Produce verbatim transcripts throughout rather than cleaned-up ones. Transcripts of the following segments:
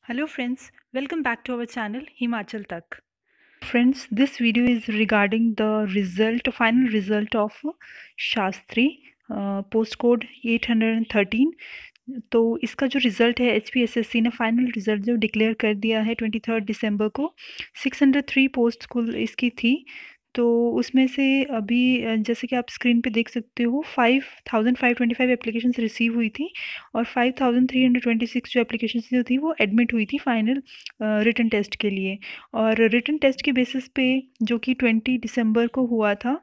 Hello friends, welcome back to our channel Himachal Tak. Friends, this video is regarding the result, final result of Shastri, uh, postcode eight hundred thirteen. तो इसका जो result है H P S S C ने final result जो declare कर दिया है twenty third दिसंबर को। सिक्स हंड्रेड थ्री पोस्ट कुल इसकी थी, तो उसमें से अभी जैसे कि आप स्क्रीन पे देख सकते हो five thousand five twenty five applications receive हुई थी और five thousand three hundred twenty six जो एप्लीकेशंस जो थी वो एडमिट हुई थी फाइनल रिटन टेस्ट के लिए। और रिटन टेस्ट के बेसिस पे जो कि ट्वेंटी दिसंबर को हुआ था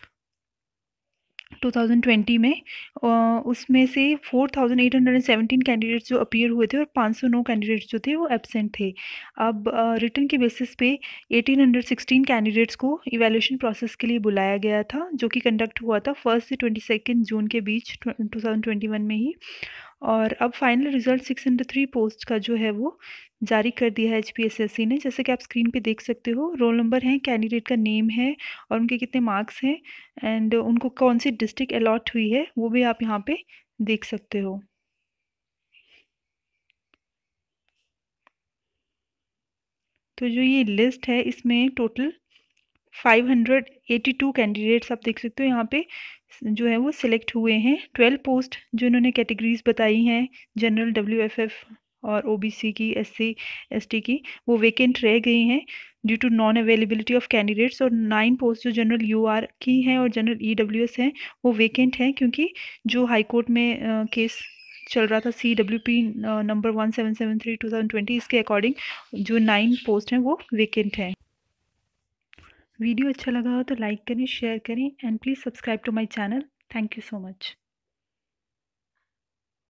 टू थाउजेंड ट्वेंटी में, उसमें से four thousand eight hundred seventeen candidates जो अपीयर हुए थे और फाइव हंड्रेड नाइन कैंडिडेट्स जो थे वो एब्सेंट थे। अब रिटन के बेसिस पे एटीन हंड्रेड सिक्सटीन कैंडिडेट्स को इवैल्यूएशन प्रोसेस के लिए बुलाया गया था, जो कि कंडक्ट हुआ था फर्स्ट से ट्वेंटी सेकेंड जून के बीच टू थाउजेंड ट्वेंटी वन में ही। और अब final result six hundred three post का जो है वो जारी कर दिया है H P S S C ने। जैसे कि आप स्क्रीन पे देख सकते हो, रोल नंबर है, कैंडिडेट का नेम है और उनके कितने मार्क्स हैं एंड उनको कौन सी डिस्ट्रिक्ट अलॉट हुई है वो भी आप यहाँ पे देख सकते हो। तो जो ये लिस्ट है इसमें total five hundred eighty two candidates आप देख सकते हो यहाँ पे जो है वो सिलेक्ट हुए हैं। ट्वेल्व पोस्ट जो इन्होंने कैटेगरीज बताई हैं, जनरल, डब्ल्यू एफ एफ और ओ बी सी की, एस सी एस टी की, वो वेकेंट रह गई हैं due to non availability of candidates. और नाइन पोस्ट जो जनरल यू आर की हैं और जनरल ई डब्ल्यू एस हैं वो वेकेंट हैं, क्योंकि जो हाई कोर्ट में केस चल रहा था C W P number one seven seven three two thousand twenty, इसके अकॉर्डिंग जो नाइन पोस्ट हैं वो वेकेंट हैं। वीडियो अच्छा लगा हो तो लाइक करें, शेयर करें and please subscribe to my channel. Thank you so much.